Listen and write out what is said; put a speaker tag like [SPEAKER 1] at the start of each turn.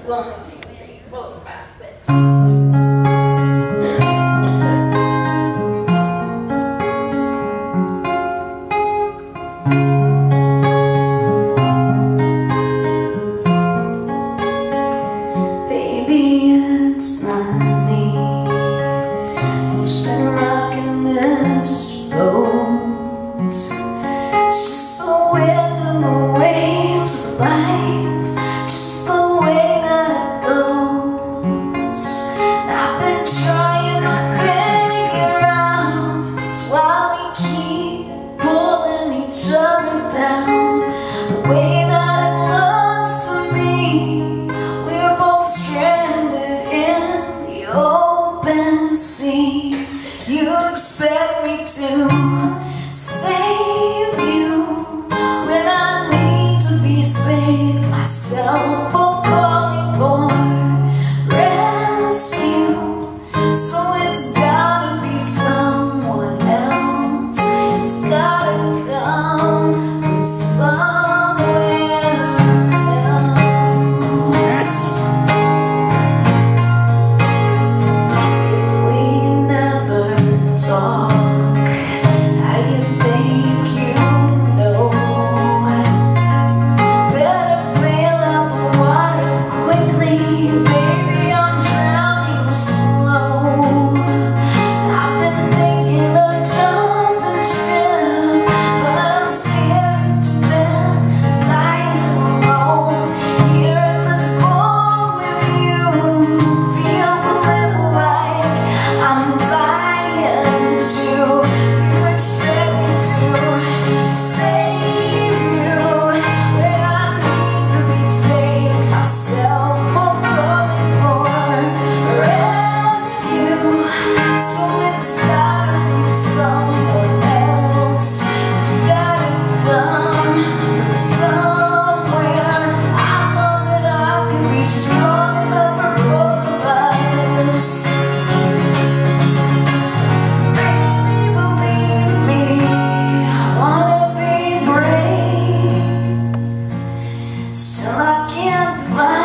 [SPEAKER 1] 1, 2, 3, 4, 5, 6.
[SPEAKER 2] Baby, it's not me who's been rocking this boat. It's just the wind and the waves of life, just the way that it goes. And I've been trying to figure out why we keep pulling each other down. The way that it looks to me, we're both stranded in the open sea. You expect me to save you when I need to be saved myself, or calling for rescue. So it's gotta be someone else. It's gotta come from somewhere else. If we never talk, how you think you know? Better bail out the water quickly, baby, I'm drowning slow. I've been thinking of jumping ship, but I'm scared to death, dying alone. Here in this boat with you feels a little like I'm dying too. You expect me to save you when I need to be saved myself, or calling for rescue. So it's gotta be someone else. It's gotta come from somewhere. I know that I can be strong enough for both of us. Baby, believe me, I wanna be brave. Still I can't find